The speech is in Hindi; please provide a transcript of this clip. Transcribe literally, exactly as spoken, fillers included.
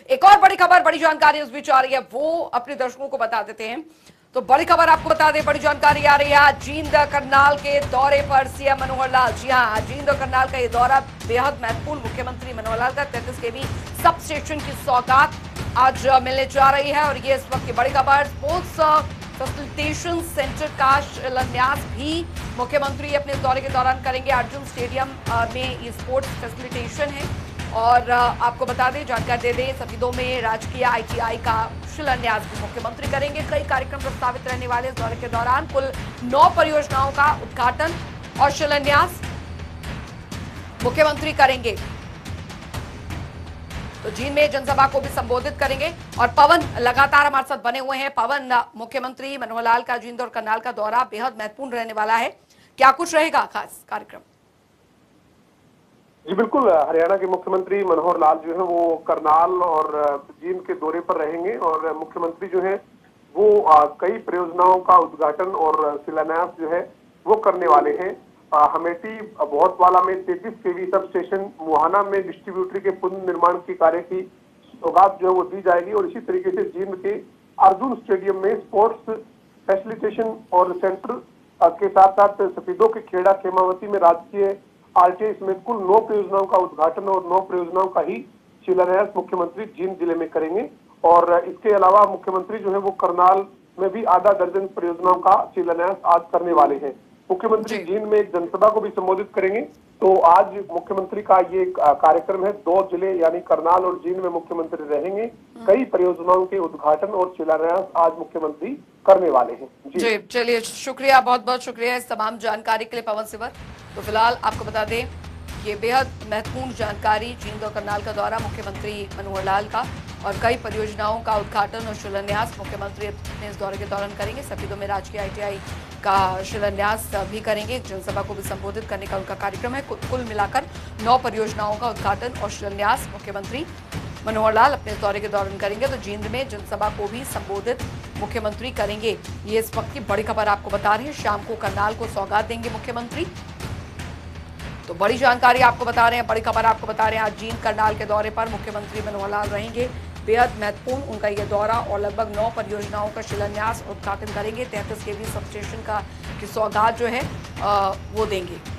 एक और बड़ी खबर, बड़ी जानकारी उस बीच आ रही है, वो अपने दर्शकों को बता देते हैं। तो बड़ी खबर आपको बता दें, बड़ी जानकारी आ रही है। जींद करनाल के दौरे पर सीएम मनोहर लाल। जी हां, जींद करनाल का ये दौरा बेहद महत्वपूर्ण। मुख्यमंत्री मनोहर लाल का तैंतीस केवी सब स्टेशन की सौगात आज मिलने जा रही है और ये इस वक्त की बड़ी खबर। स्पोर्ट्स फैसिलिटेशन सेंटर का शिलान्यास भी मुख्यमंत्री अपने दौरे के दौरान करेंगे। अर्जुन स्टेडियम में ये स्पोर्ट्स फैसिलिटेशन है और आपको बता दें, जानकारी दे दें, सफीदों में राजकीय आईटीआई का शिलान्यास भी मुख्यमंत्री करेंगे। कई कार्यक्रम प्रस्तावित रहने वाले इस दौरे के दौरान कुल नौ परियोजनाओं का उद्घाटन और शिलान्यास मुख्यमंत्री करेंगे। तो जींद में जनसभा को भी संबोधित करेंगे और पवन लगातार हमारे साथ बने हुए हैं। पवन, मुख्यमंत्री मनोहर लाल का जींद और करनाल का दौरा बेहद महत्वपूर्ण रहने वाला है, क्या कुछ रहेगा खास कार्यक्रम? जी बिल्कुल, हरियाणा के मुख्यमंत्री मनोहर लाल जो है वो करनाल और जींद के दौरे पर रहेंगे और मुख्यमंत्री जो है वो कई परियोजनाओं का उद्घाटन और शिलान्यास जो है वो करने वाले हैं। हमेटी बहुतवाला में तैंतीस केवी सब स्टेशन, मुहाना में डिस्ट्रीब्यूटरी के पुनर्निर्माण के कार्य की सौगात जो है वो दी जाएगी और इसी तरीके से जींद के अर्जुन स्टेडियम में स्पोर्ट्स फैसिलिटेशन और सेंटर के साथ साथ सफीदों के खेड़ा खेमावती में राजकीय आरटीआई समेत कुल नौ परियोजनाओं का उद्घाटन और नौ परियोजनाओं का ही शिलान्यास मुख्यमंत्री जींद जिले में करेंगे। और इसके अलावा मुख्यमंत्री जो है वो करनाल में भी आधा दर्जन परियोजनाओं का शिलान्यास आज करने वाले हैं। मुख्यमंत्री जींद में एक जनसभा को भी संबोधित करेंगे। तो आज मुख्यमंत्री का ये कार्यक्रम है। दो जिले यानी करनाल और जींद में मुख्यमंत्री रहेंगे। कई परियोजनाओं के उद्घाटन और शिलान्यास आज मुख्यमंत्री करने वाले हैं। जी चलिए, शुक्रिया, बहुत बहुत शुक्रिया इस तमाम जानकारी के लिए पवन सिवर। तो फिलहाल आपको बता दें, ये बेहद महत्वपूर्ण जानकारी, जींद और करनाल का दौरा मुख्यमंत्री मनोहर लाल का और कई परियोजनाओं का उद्घाटन और शिलान्यास मुख्यमंत्री अपने इस दौरे के दौरान करेंगे। सफीदों में राजकीय आईटीआई का शिलान्यास भी करेंगे। जनसभा को भी संबोधित करने का उनका कार्यक्रम है। कुल मिलाकर नौ परियोजनाओं का उद्घाटन और शिलान्यास मुख्यमंत्री मनोहर लाल अपने दौरे के दौरान करेंगे। तो जींद में जनसभा को भी संबोधित मुख्यमंत्री करेंगे। ये इस वक्त की बड़ी खबर आपको बता रहे हैं। शाम को करनाल को सौगात देंगे मुख्यमंत्री। तो बड़ी जानकारी आपको बता रहे हैं, बड़ी खबर आपको बता रहे हैं। आज जींद करनाल के दौरे पर मुख्यमंत्री मनोहर लाल रहेंगे। बेहद महत्वपूर्ण उनका ये दौरा और लगभग नौ परियोजनाओं का शिलान्यास उद्घाटन करेंगे। तैंतीस केवी सब स्टेशन का की सौगात जो है आ, वो देंगे।